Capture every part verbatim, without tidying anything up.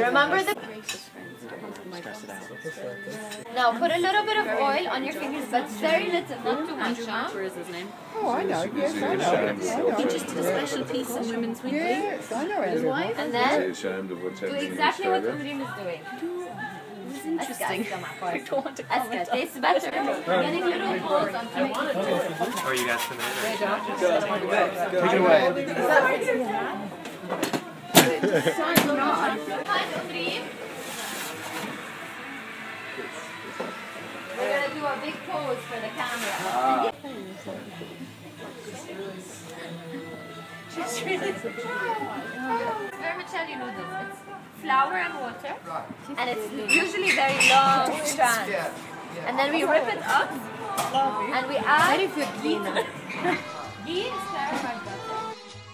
Remember the... Now put a little bit of oil on your fingers, but very little, not too much. Huh? Where is his name? Oh, I know, yes, I know. I know. He just did a special piece on Women's Weekly. Yes, I know Andrew. And then do exactly what Umreen is doing. It's interesting. I don't want to comment. It tastes better. Getting little holes on tomatoes. How are you guys tonight? Take it away. Hi, Umreen. We're going to do a big pose for the camera. She's really vermicelli noodles. It's flour and water, and it's usually very long strands. And then we rip it up, and we add very good Lina. Ghee is clarified butter.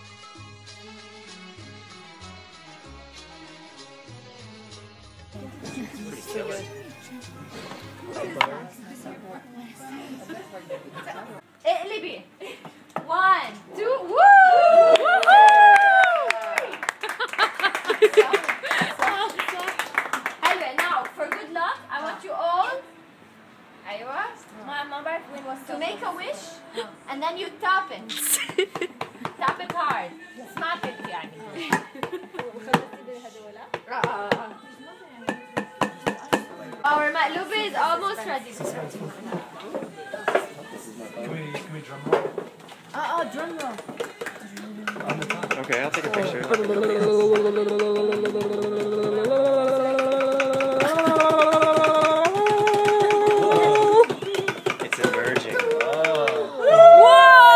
اقلبي. One, two, woo! Anyway, now for good luck, I want you all أيوة to make a wish and then you tap it. Tap it hard. Smack it يعني. Our مقلوبة is almost ready. Can we, can we drum roll? Oh, oh, drum roll. Okay, I'll take a picture. It's emerging. Whoa!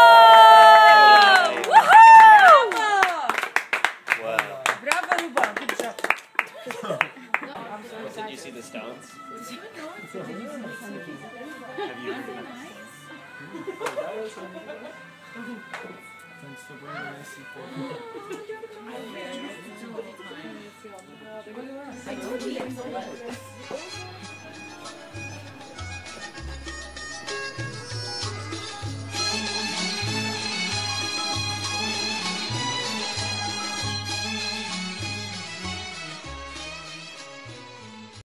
Wow. Bravo, Ruba. Good job. Did you see the stones? Thanks for bringing my sequel. I told you.